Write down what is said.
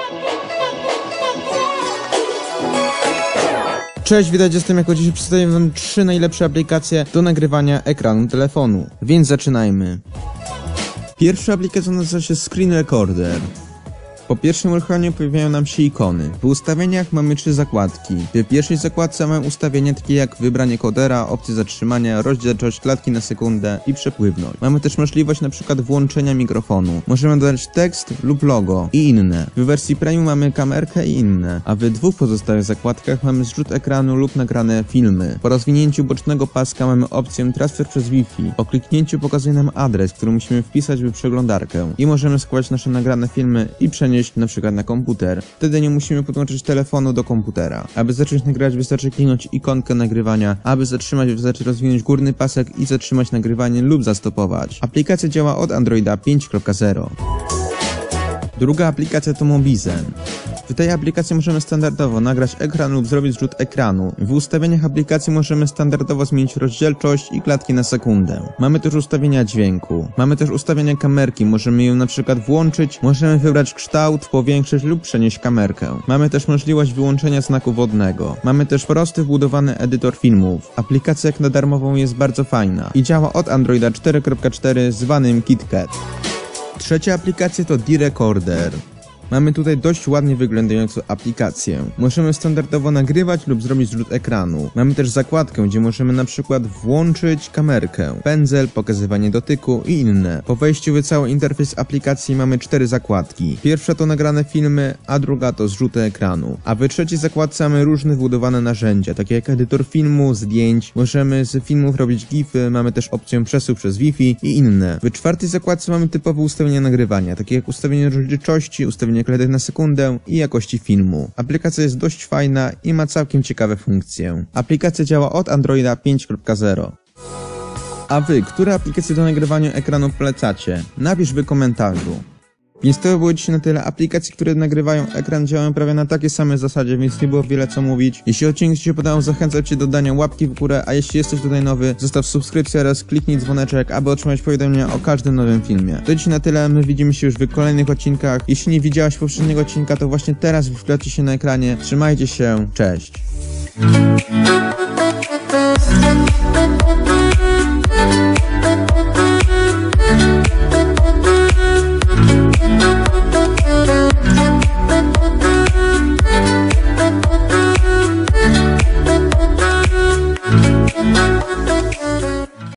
Cześć, witajcie, jestem jako dzisiaj przedstawię wam 3 najlepsze aplikacje do nagrywania ekranu telefonu, więc zaczynajmy. Pierwsza aplikacja nazywa się Screen Recorder. Po pierwszym uruchomieniu pojawiają nam się ikony. W ustawieniach mamy 3 zakładki. W pierwszej zakładce mamy ustawienia takie jak wybranie kodera, opcje zatrzymania, rozdzielczość, klatki na sekundę i przepływność. Mamy też możliwość np. włączenia mikrofonu. Możemy dodać tekst lub logo i inne. W wersji premium mamy kamerkę i inne, a w 2 pozostałych zakładkach mamy zrzut ekranu lub nagrane filmy. Po rozwinięciu bocznego paska mamy opcję transfer przez Wi-Fi. Po kliknięciu pokazuje nam adres, który musimy wpisać w przeglądarkę i możemy składać nasze nagrane filmy i przenieść np. na komputer. Wtedy nie musimy podłączyć telefonu do komputera. Aby zacząć nagrywać, wystarczy kliknąć ikonkę nagrywania, aby zatrzymać, wystarczy rozwinąć górny pasek i zatrzymać nagrywanie lub zastopować. Aplikacja działa od Androida 5.0. Druga aplikacja to Mobizen. W tej aplikacji możemy standardowo nagrać ekran lub zrobić zrzut ekranu. W ustawieniach aplikacji możemy standardowo zmienić rozdzielczość i klatki na sekundę. Mamy też ustawienia dźwięku. Mamy też ustawienia kamerki, możemy ją np. włączyć, możemy wybrać kształt, powiększyć lub przenieść kamerkę. Mamy też możliwość wyłączenia znaku wodnego. Mamy też prosty wbudowany edytor filmów. Aplikacja jak na darmową jest bardzo fajna i działa od Androida 4.4 zwanym KitKat. Trzecia aplikacja to D-Recorder. Mamy tutaj dość ładnie wyglądającą aplikację. Możemy standardowo nagrywać lub zrobić zrzut ekranu. Mamy też zakładkę, gdzie możemy na przykład włączyć kamerkę, pędzel, pokazywanie dotyku i inne. Po wejściu w cały interfejs aplikacji mamy 4 zakładki. Pierwsza to nagrane filmy, a druga to zrzuty ekranu. A w trzeciej zakładce mamy różne wbudowane narzędzia, takie jak edytor filmu, zdjęć. Możemy z filmów robić gify, mamy też opcję przesył przez Wi-Fi i inne. W czwartej zakładce mamy typowe ustawienia nagrywania, takie jak ustawienie rozdzielczości, ustawienie klatek na sekundę i jakości filmu. Aplikacja jest dość fajna i ma całkiem ciekawe funkcje. Aplikacja działa od Androida 5.0. A wy, które aplikacje do nagrywania ekranu polecacie? Napisz w komentarzu. Więc to było dzisiaj na tyle. Aplikacji, które nagrywają ekran, działają prawie na takiej samej zasadzie, więc nie było wiele co mówić. Jeśli odcinek ci się podobał, zachęcam cię do dania łapki w górę, a jeśli jesteś tutaj nowy, zostaw subskrypcję oraz kliknij dzwoneczek, aby otrzymać powiadomienia o każdym nowym filmie. To dzisiaj na tyle, my widzimy się już w kolejnych odcinkach. Jeśli nie widziałaś poprzedniego odcinka, to właśnie teraz wyświetli się na ekranie. Trzymajcie się, cześć!